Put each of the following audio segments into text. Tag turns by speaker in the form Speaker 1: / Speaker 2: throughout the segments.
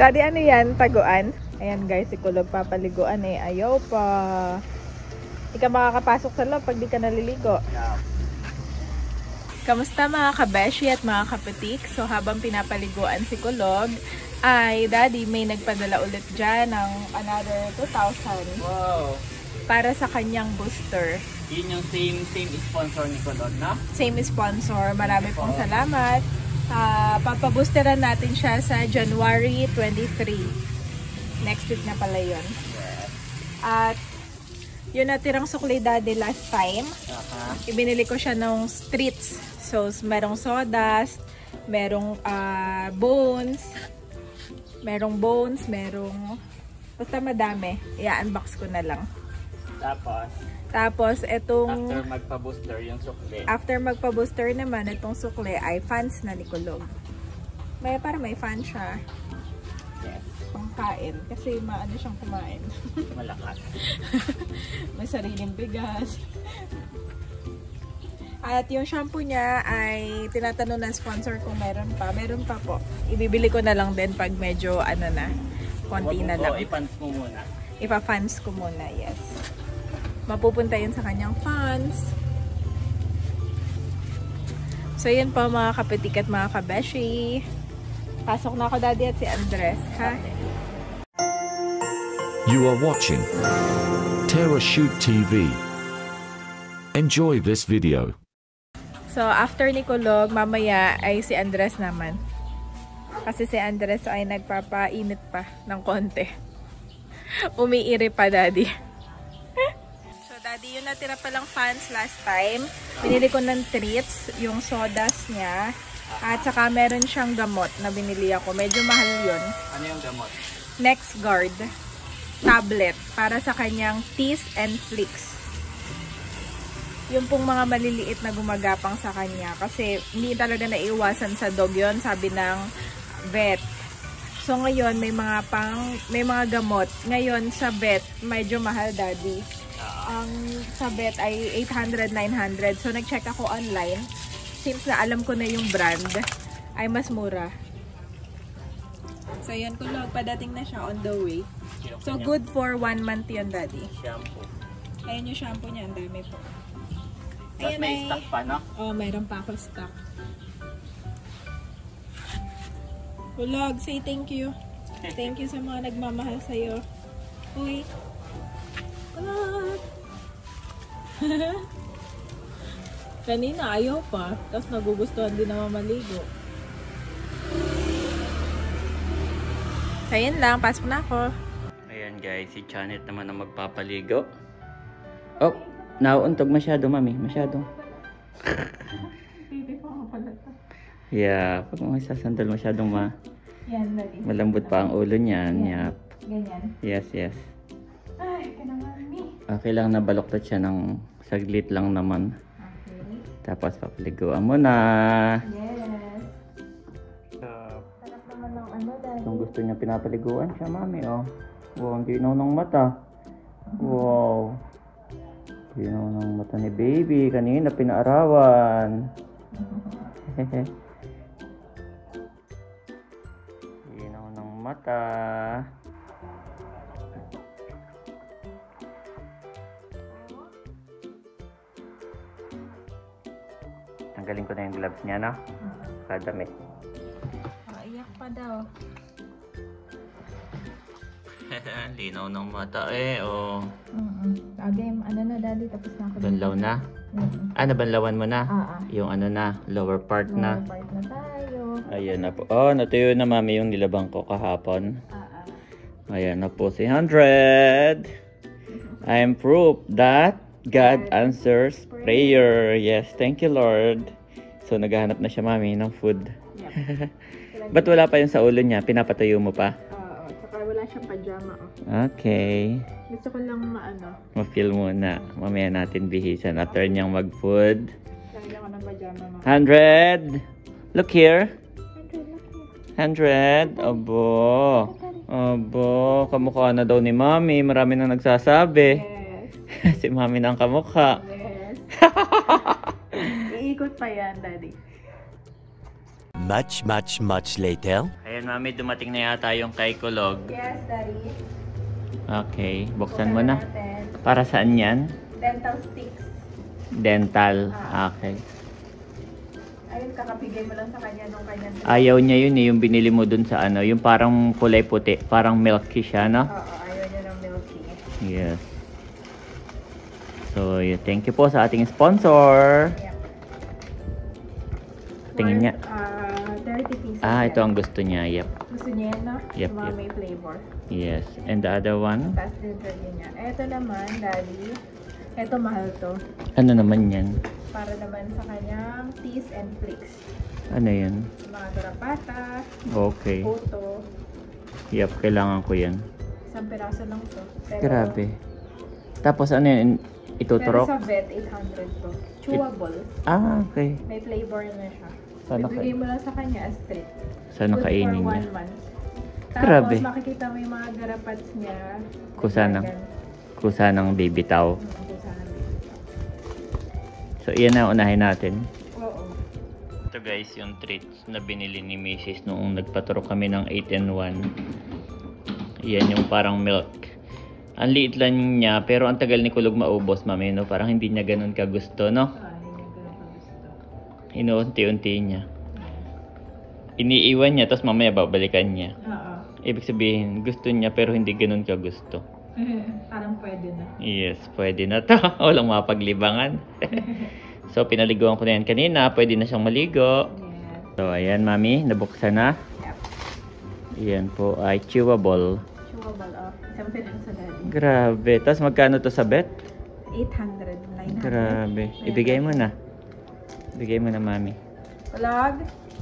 Speaker 1: Daddy, ano yan? Taguan? Ayan guys, si Kulog papaliguan eh. Ayaw pa. Hindi ka makakapasok sa loob pag di ka naliligo.
Speaker 2: Yeah.
Speaker 1: Kamusta mga kabeshi at mga kaputik? So habang pinapaliguan si Kulog, ay Daddy may nagpadala ulit dyan ng another 2,000.
Speaker 2: Wow!
Speaker 1: Para sa kanyang booster.
Speaker 2: Yun yung same sponsor ni Kulog, na?
Speaker 1: Same sponsor. Marami pong salamat. Papaboosteran natin siya sa January 23. Next week na pala yun.
Speaker 2: Yes.
Speaker 1: At yun natirang sukli Daddy last time. Ibinili ko siya ng streets. So, merong sodas, merong bones, basta madami. I-unbox ko na lang. Tapos, etong
Speaker 2: after magpa-booster yung sukli.
Speaker 1: After magpa-booster naman, itong sukli ay fans na ni Kulog. Para may fan siya.
Speaker 2: Yes.
Speaker 1: Pangkain. Kasi maano siyang kumain.
Speaker 2: Malakas.
Speaker 1: May sariling bigas. At yung shampoo niya ay tinatanong ng sponsor kung meron pa. Meron pa po. Ibibili ko na lang din pag medyo ano na. Konti na lang.
Speaker 2: I-fans mo muna.
Speaker 1: Ipa-fans ko muna, yes. Mapupunta yun sa kanyang fans. So yun po mga kapitik at mga kabeshi. Pasok na ako Daddy at si Andres, ha?
Speaker 3: You are watching Terrashoot TV. Enjoy this video.
Speaker 1: So after ni Kulog, mamaya ay si Andres naman. Kasi si Andres ay nagpapainit pa ng konti. Umiiri pa Daddy. So Daddy, yun natira palang fans last time. Binili ko ng treats, yung sodas niya. At saka meron siyang gamot na binili ako. Medyo mahal yun.
Speaker 2: Ano yung gamot?
Speaker 1: NexGard tablet para sa kanyang teeth and flicks. Yung pong mga maliliit na gumagapang sa kanya. Kasi hindi talaga naiwasan sa dog yun, sabi ng vet. So ngayon may mga gamot. Ngayon sa vet, medyo mahal Daddy. Ang sa vet ay 800, 900. So nag-check ako online. Since na alam ko na yung brand, ay mas mura. So yan Kulog, padating na siya on the way. So good for 1 month yun Daddy.
Speaker 2: Shampoo.
Speaker 1: Ayan yung shampoo niya, ang dami po.
Speaker 2: Tapos may stock pa, no?
Speaker 1: Oh, mayroon pa ako stock. Kulog, say thank you. Thank you sa mga nagmamahal sa'yo. Uy. Kulog. Kanina ayaw pa. Tapos nagugustuhan din naman maligo. So yun lang, pasok na ako.
Speaker 2: Ayan guys, si Janet naman ang magpapaligo. Oh, nauuntog masyado mami, masyado. Yeah, pag mga sasandal masyadong malambot pa ang ulo niyan. Yep.
Speaker 1: Ganyan.
Speaker 2: Yes, yes.
Speaker 1: Ay, kanamami.
Speaker 2: Okay lang na baloktot siya ng saglit lang naman.
Speaker 1: Okay.
Speaker 2: Tapos papaliguan mo na.
Speaker 1: Yes. Sarap naman ng ano Daddy.
Speaker 2: Kung gusto niya pinapaliguan siya mami, oh. Wow, ang ginaw ng mata. Wow. Ginaw ng mata ni baby. Kanina pinaarawan. Ginaw ng mata. Tanggalin ko na yung gloves niya, no? Kadamit.
Speaker 1: Iyak pa daw.
Speaker 2: Linaw ng mata eh, oh.
Speaker 1: Again, ano na Daddy, tapos na ako.
Speaker 2: Banlaw na? Nabanlawan mo na? Yung ano na, lower part na.
Speaker 1: Lower part na tayo.
Speaker 2: Ayan na po. Oh, natuyo na mami yung nilabang ko kahapon. Ayan na po si 100. I am proof that God answers prayer. Yes, thank you Lord. So naghahanap na siya mami ng food. Yep. Ba't wala pa yung sa ulo niya? Pinapatayo mo pa?
Speaker 1: Oo, tsaka wala siyang pajama.
Speaker 2: Okay.
Speaker 1: Gusto ko lang
Speaker 2: Ma-feel muna. Mamaya natin bihisan after niyang mag-food.
Speaker 1: Lagyan ko ng pajama
Speaker 2: 100! Look here. 100. Abo. Abo. Kamukha na daw ni Mami. Marami nang nagsasabi.
Speaker 1: Yes.
Speaker 2: Si Mami na ang kamukha.
Speaker 1: Yes. Iikot pa yan, Daddy.
Speaker 3: Much later.
Speaker 2: Ayan Ayan, mami, dumating na yata yung kay Kulog.
Speaker 1: Yes, Daddy.
Speaker 2: Okay, buksan mo na.
Speaker 1: Natin.
Speaker 2: Para saan yan?
Speaker 1: Dental sticks.
Speaker 2: Dental. Okay.
Speaker 1: Ayun, kakapigay mo lang sa kanya nung kanya.
Speaker 2: Ayaw niya yun eh, yung binili mo dun sa ano, yung parang kulay puti, parang milky siya, no?
Speaker 1: Oo, ayaw niya ng milky.
Speaker 2: Yes. So, thank you po sa ating sponsor.
Speaker 1: Yep.
Speaker 2: Tingin niya.
Speaker 1: 30 pieces.
Speaker 2: Ito ang gusto niya. Yep.
Speaker 1: Gusto niya yan, no?
Speaker 2: Yep,
Speaker 1: Yung mga
Speaker 2: yep.
Speaker 1: may flavor.
Speaker 2: Yes. And the other one?
Speaker 1: Tapos din niya. Ito naman, Daddy. Ito mahal to.
Speaker 2: Ano naman yan?
Speaker 1: Para naman sa kanyang teas and flicks.
Speaker 2: Ano yan?
Speaker 1: Mga garapata,
Speaker 2: Okay.
Speaker 1: puto.
Speaker 2: Yep, kailangan ko yan.
Speaker 1: Isang piraso lang to. Pero,
Speaker 2: Grabe. Tapos ano yan?
Speaker 1: Pero
Speaker 2: Ituturok?
Speaker 1: sa vet, 800 to. Chewable.
Speaker 2: Okay.
Speaker 1: May flavor na siya.
Speaker 2: Sana
Speaker 1: Ibigay mo lang sa kanya as treat.
Speaker 2: Sana
Speaker 1: Good
Speaker 2: kainin
Speaker 1: for
Speaker 2: niya.
Speaker 1: 1 month. Tapos
Speaker 2: Grabe.
Speaker 1: makikita mo yung mga garapats niya.
Speaker 2: Kusa ng baby tao.
Speaker 1: Kusa ng baby.
Speaker 2: So, iyan na unahin natin.
Speaker 1: Oo.
Speaker 2: Ito guys, yung treats na binili ni Mrs. noong nagpaturo kami ng 8-in-1. Yan yung parang milk. Ang liit lang niya, pero ang tagal ni Kulog maubos, mami, no? Parang hindi niya ganun kagusto, no?
Speaker 1: Hindi ko na gusto.
Speaker 2: Inuunti-unti niya. Iniiwan niya, tapos mamaya babalikan niya.
Speaker 1: Oo.
Speaker 2: Ibig sabihin, gusto niya pero hindi ganun kagusto.
Speaker 1: Parang pwede na.
Speaker 2: Yes, pwede na to. Walang mapaglibangan. So, pinaliguan ko na yan kanina. Pwede na siyang maligo.
Speaker 1: Yes.
Speaker 2: So, ayan, mami. Nabuksan na.
Speaker 1: Yep.
Speaker 2: Ayan po ay chewable.
Speaker 1: Chewable off. Isang piraso, Daddy.
Speaker 2: Grabe. Tapos magkano to sa bet?
Speaker 1: 800. 900.
Speaker 2: Grabe. Ibigay mo na. Ibigay mo na, mami.
Speaker 1: Vlog.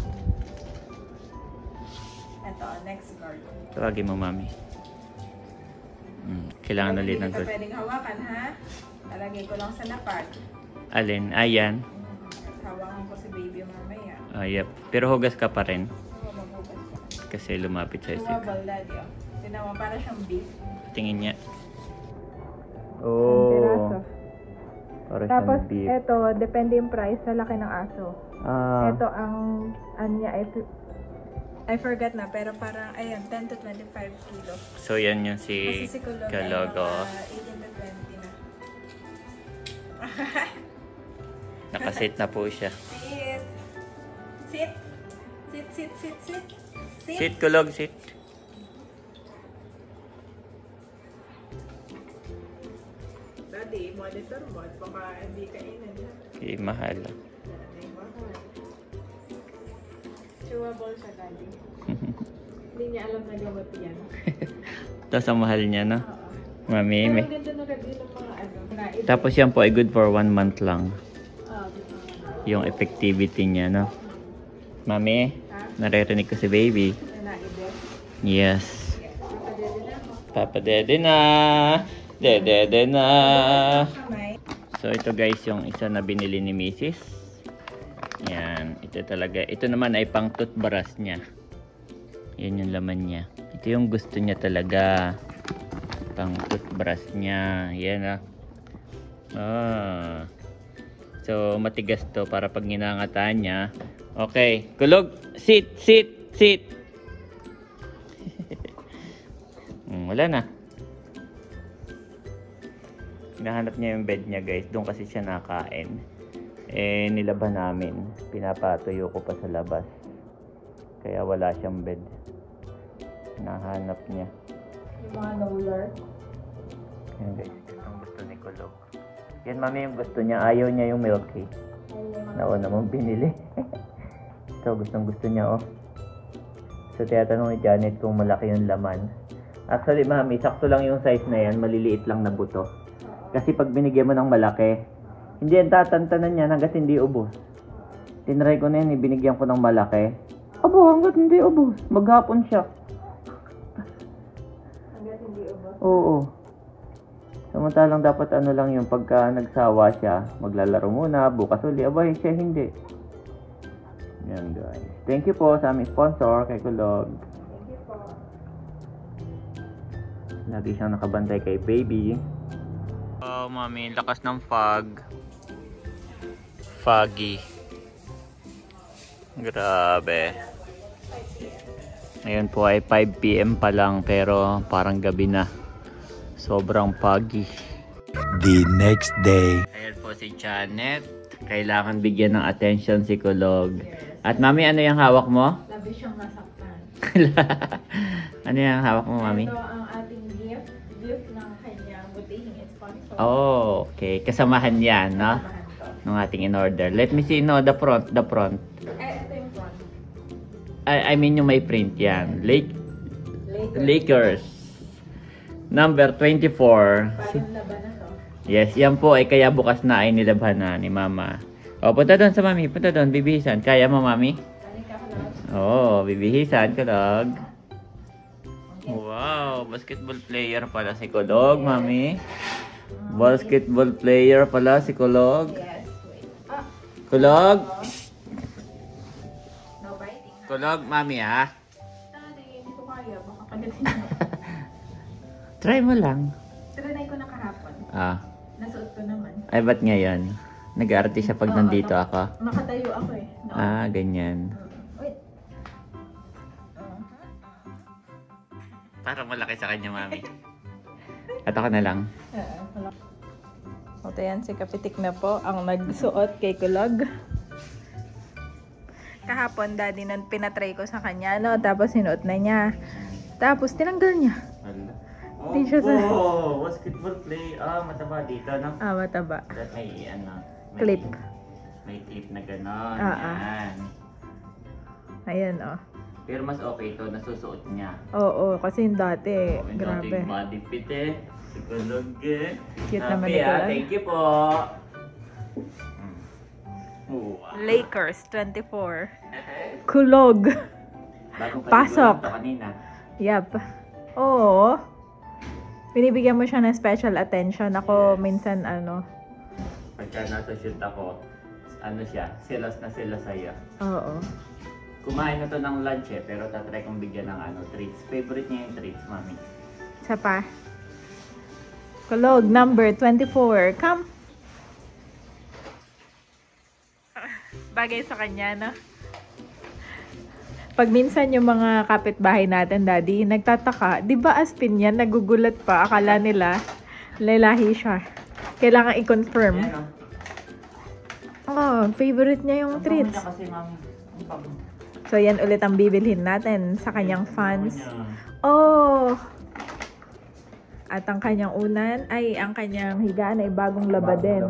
Speaker 1: Ito, next card.
Speaker 2: Tawagin mo, mami. Kailangan ulit ng
Speaker 1: Hindi kita pwedeng hawakan, ha? Lalagay ko lang sa napag.
Speaker 2: Alin? Ayan.
Speaker 1: Hawakan ko si baby mamaya.
Speaker 2: Yep. Pero hugas ka pa rin.
Speaker 1: Oo, maghugas siya.
Speaker 2: Kasi lumapit siya.
Speaker 1: Chewable, Daddy. Oh. Tignan mo, para siyang beef.
Speaker 2: Tingin niya.
Speaker 1: Isang piraso.
Speaker 2: Para
Speaker 1: Tapos,
Speaker 2: siyang beef.
Speaker 1: ito, depende yung price sa laki ng aso. Ito ang, ano niya, I forgot na, pero parang, ayan, 10 to 25 kilo.
Speaker 2: So, yan yung
Speaker 1: Kasi si Kulog ay
Speaker 2: Kalogo.
Speaker 1: mga 18 to 20 na.
Speaker 2: Nakasit na po siya.
Speaker 1: Sit! Sit! Sit, sit, sit, sit!
Speaker 2: Sit, Kulog, sit.
Speaker 1: Daddy, monitor mo at baka hindi kainin na.
Speaker 2: Okay, mahal.
Speaker 1: Daddy, mahal. Chewable siya, Daddy. Hindi niya alam na gamot yan.
Speaker 2: Tapos ang mahal niya, no?
Speaker 1: Oo.
Speaker 2: Mami,
Speaker 1: Pero ganda na kagin ng mga ano.
Speaker 2: Tapos yan po ay good for 1 month lang.
Speaker 1: Gusto mo na.
Speaker 2: Yung effectivity niya, no? Mami,
Speaker 1: Ha?
Speaker 2: naririnig ko si baby.
Speaker 1: Naibig.
Speaker 2: Yes.
Speaker 1: Nakadede na ako.
Speaker 2: Papadede na. Dedede na.
Speaker 1: Kamay.
Speaker 2: So ito guys yung isa na binili ni Mrs. Yan, ito talaga. Ito naman ay pang toothbrush niya. Yan yung laman niya. Ito yung gusto niya talaga. Pang toothbrush niya. Yan So matigas to para pag ginangataan niya. Okay, Kulog. Sit, sit, sit. Wala na. Hinahanap niya yung bed niya guys. Doon kasi siya nakain. Nilaban namin. Pinapatuyo ko pa sa labas. Kaya wala siyang bed. Hinahanap niya.
Speaker 1: Yung mga roller.
Speaker 2: Yan guys. Ang gusto ni Kulog. Yan mami yung gusto niya. Ayaw niya yung milky. Nauna mong binili. So gustong gusto niya oh. So tinatanong ni Janet kung malaki yung laman. Actually mami, sakto lang yung size na yan. Maliliit lang na buto. Kasi pag binigyan mo ng malaki, hindi yan tatantanan niya hanggat hindi ubos. Tinry ko na yan, binigyan ko ng malaki. Abo, hanggat hindi ubos. Maghapon siya.
Speaker 1: Hanggat hindi ubos.
Speaker 2: Oo. Samantalang dapat ano lang yung pagka nagsawa siya, maglalaro muna, bukas uli. Abay, siya hindi. Yan guys. Thank you po sa aming sponsor, kay Kulog.
Speaker 1: Thank you po.
Speaker 2: Lagi siyang nakabantay kay baby. Oh, mami, lakas ng fog. Foggy. Grabe. Ngayon po ay 5 PM pa lang pero parang gabi na. Sobrang foggy.
Speaker 4: The next day.
Speaker 2: Ayan po si Janet. Kailangan bigyan ng attention si Kulog. At mami, ano yung hawak mo?
Speaker 1: Labi siyang nasaktan.
Speaker 2: Ano yung hawak mo, mami?
Speaker 1: Ito ang ating gift. Gift ng kanyang butihing sponsor.
Speaker 2: Oh, okay. Kasamahan yan, no? Ng ating in-order. Let me see, no, the front.
Speaker 1: Ito yung front.
Speaker 2: I mean yung may print yan. Lakers. Number 24.
Speaker 1: Parang laban na to.
Speaker 2: Yes, yan po ay kaya bukas na ay nilabhan na ni Mama. O, punta doon sa Mami. Punta doon, bibihisan. Kaya mo, Mami? Oo, bibihisan, Kulog. Wow, basketball player pala si Kulog, Mami. Basketball player pala si Kulog.
Speaker 1: Yes, wait.
Speaker 2: Kulog.
Speaker 1: No biting.
Speaker 2: Kulog, Mami, ha?
Speaker 1: Hindi ko kaya. Baka pagdating mo.
Speaker 2: Try mo lang.
Speaker 1: Trinay ko na kahapon. Nasuot ko naman.
Speaker 2: Ay, ba't ngayon? Nag-aarte siya pag nandito ako?
Speaker 1: Nakatayo ako eh. No?
Speaker 2: Ganyan.
Speaker 1: Wait.
Speaker 2: Parang malaki sa kanya, Mami. At ako na lang.
Speaker 1: Ito yan, si Kapitik na po ang nagsuot kay Kulog. Kahapon, daddy, pinatry ko sa kanya, no? Tapos sinuot na niya. Tapos tinanggal niya. Di siya sa...
Speaker 2: Basketball play. Mataba dito, no?
Speaker 1: Mataba.
Speaker 2: May,
Speaker 1: Clip.
Speaker 2: May clip na gano'n. Yan.
Speaker 1: Ayan,
Speaker 2: Pero mas okay ito, nasusuot niya.
Speaker 1: Oo, kasi yung dati,
Speaker 2: Yung
Speaker 1: grabe.
Speaker 2: dating body fit eh. Sigulog eh.
Speaker 1: Cute naman
Speaker 2: Happy,
Speaker 1: ni Kulog.
Speaker 2: Thank you po.
Speaker 1: Lakers, 24. Kulog. Pasok.
Speaker 2: Kanina.
Speaker 1: Yup. Oo. Binibigyan mo siya ng special attention. Ako, minsan,
Speaker 2: Pagka nasa shoot ako, silas na sila sa'yo.
Speaker 1: Oo.
Speaker 2: Kumain na to ng lunch eh, pero tatry kong bigyan ng treats. Favorite niya yung treats, Mami.
Speaker 1: Isa pa. Kulog, number 24. Come. Bagay sa kanya, no? Pag minsan yung mga kapitbahay natin, daddy, nagtataka, di ba aspin yan? Nagugulat pa. Akala nila, lalahi siya. Kailangan i-confirm. Favorite niya yung treats.
Speaker 2: Kasi, Mami.
Speaker 1: So, yan ulit ang bibilhin natin sa kanyang fans. At ang kanyang unan, ang kanyang higaan ay bagong laba din.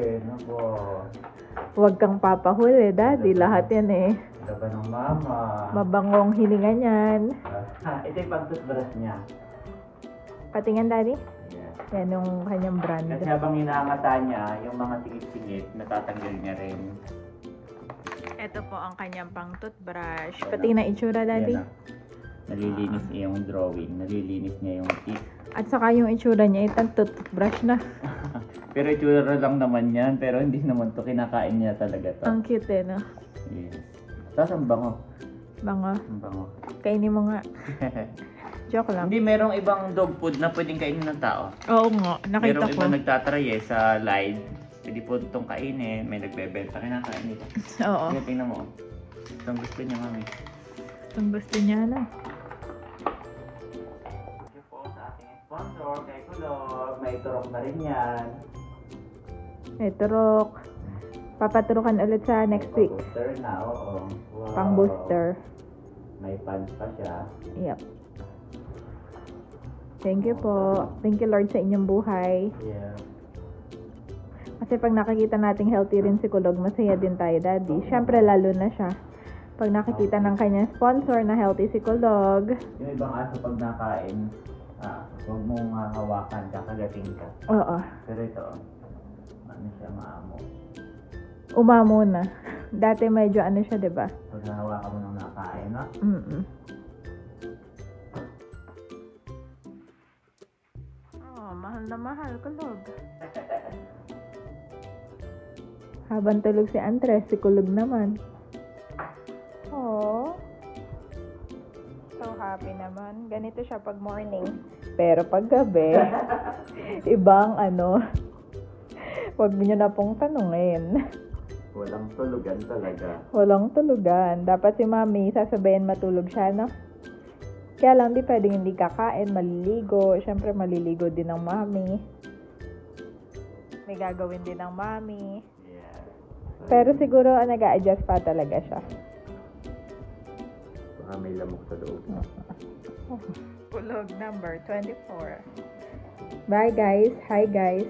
Speaker 1: Huwag kang papahuli, daddy. Lahat yan eh.
Speaker 2: Laba ng mama.
Speaker 1: Mabangong hininga niyan.
Speaker 2: Ito yung pag-toothbrush niya.
Speaker 1: Patingin, daddy?
Speaker 2: Yes.
Speaker 1: Yan yung kanyang brand.
Speaker 2: Kasi habang inaangata niya, yung mga singit-singit, natatanggal niya rin.
Speaker 1: Ito po ang kanyang pang toothbrush. Patingin na itsura, daddy.
Speaker 2: Nalilinis niya yung drawing. Nalilinis niya yung teeth.
Speaker 1: At saka yung itsura niya, itang toothbrush na.
Speaker 2: Pero itsura lang naman yan. Pero hindi naman to. Kinakain niya talaga to.
Speaker 1: Ang cute eh, no?
Speaker 2: Yes. Tapos ang bango.
Speaker 1: Bango.
Speaker 2: Ang bango.
Speaker 1: Kainin mo nga. Joke lang.
Speaker 2: Hindi, merong ibang dog food na pwedeng kainin ng tao.
Speaker 1: Oo nga, nakita
Speaker 2: Merong
Speaker 1: ko.
Speaker 2: ibang nagtatry sa live. Pwede po itong kainin. May nagbebenta. Kinakain nito.
Speaker 1: Oo.
Speaker 2: Sige, tingnan mo. Itong gusto niya, Mami.
Speaker 1: Itong gusto niya na.
Speaker 2: Thank you po sa ating sponsor, kay Kulog. May turok na rin yan.
Speaker 1: Ito, Rock. Papaturukan ulit sa next week.
Speaker 2: Booster na, oo. Wow.
Speaker 1: Pang booster.
Speaker 2: May pants pa siya.
Speaker 1: Yep. Thank you po. Thank you, Lord, sa inyong buhay.
Speaker 2: Yeah.
Speaker 1: Kasi pag nakikita nating healthy rin si Kulog, masaya din tayo, daddy. Siyempre, lalo na siya. Pag nakikita ng kanyang sponsor na healthy si Kulog.
Speaker 2: Yung ibang aso pag nakain, huwag mong hawakan, kakagating ka.
Speaker 1: Oo.
Speaker 2: Pero ito, ano siya, maamo.
Speaker 1: Umamo na. Dati medyo ano siya, diba?
Speaker 2: Pag nahawakan mo nang nakain, no?
Speaker 1: Mahal na mahal, Kulog. Habang tulog si Andres, si Kulog naman. Oh. So happy naman. Ganito siya pag morning. Pero pag gabi, ibang huwag niyo na pong tanungin.
Speaker 2: Walang tulugan talaga.
Speaker 1: Walang tulugan. Dapat si Mami, sasabayan matulog siya, no? Kaya lang, di pwedeng hindi kakain, maliligo. Siyempre, maliligo din ng mami. May gagawin din ng mami. Pero siguro, nag-a-adjust pa talaga siya.
Speaker 2: Baka may lamok sa loob.
Speaker 1: Ulog number 24. Bye, guys. Hi, guys.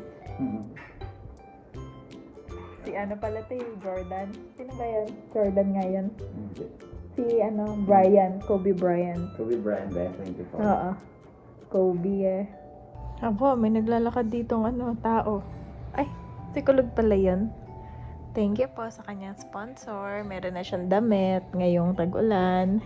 Speaker 1: Si ano pala ito yung Jordan. Sino ba yan? Jordan nga yan. Si Brian. Kobe Bryant.
Speaker 2: Kobe Bryant ba? 24.
Speaker 1: Oo. Kobe eh. Abo, may naglalakad ditong tao. Ay, si Kulog pala yun. Thank you po sa kanyang sponsor. Meron na siyang damit ngayong tag-ulan.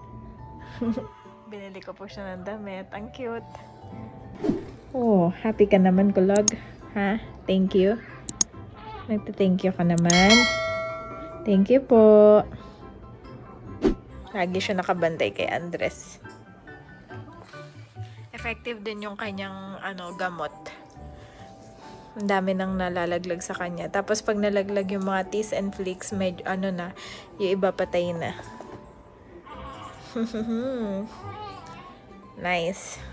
Speaker 1: Binili ko po siya ng damit. Ang cute. Oh, happy ka naman, Kulog. Ha? Thank you. Nagta-thank you ka naman. Thank you po. Lagi siya nakabantay kay Andres. Effective din yung kanyang gamot. Ang dami nang nalalaglag sa kanya. Tapos pag nalaglag yung mga teas and flicks, medyo na, yung iba patay na. Nice.